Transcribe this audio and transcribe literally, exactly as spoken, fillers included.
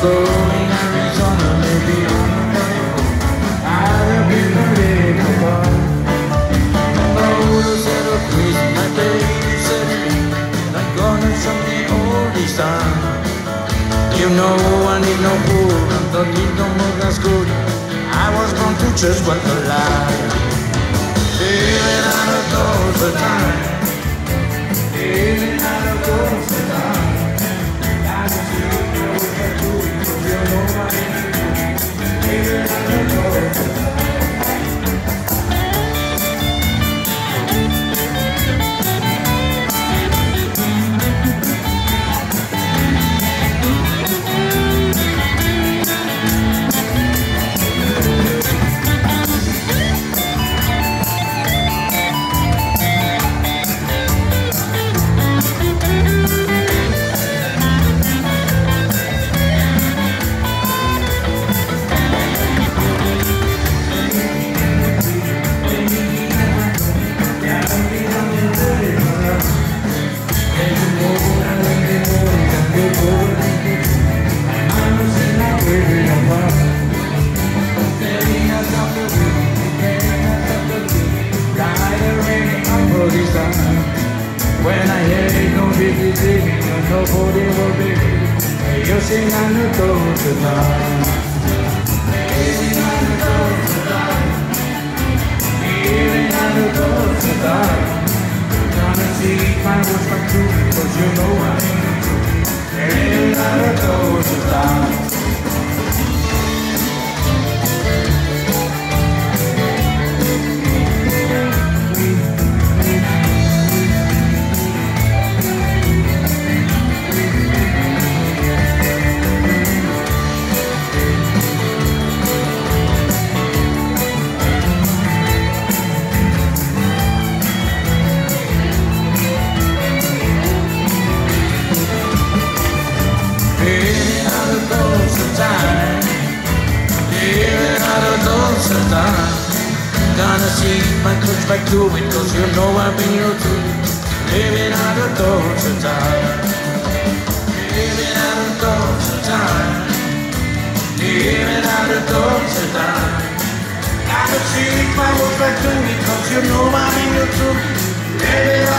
going Arizona, maybe on the way home. I've been a little far. Oh, said a crazy, my baby said it. I'm gonna show me all this time. You know I need no food, I don't need no more, that's good. I was born to just what a lie. Living out of those the time. Living out of those the time. I just you know what I do, because you know what I do. Living out of those the time. When I hear no biggie biggie, nobody will be. You sing on the door tonight. Living on the door tonight. Living on the door tonight. Gonna see my words come true, cause you know I ain't the truth. Living on the door tonight. Gonna see my clothes back to it, cause you know I've been your truth. Living out of thoughts of time. Living out of thoughts of time. Living out of thoughts of time. Gotta see my words back to me, cause you know I'm in your truth. Living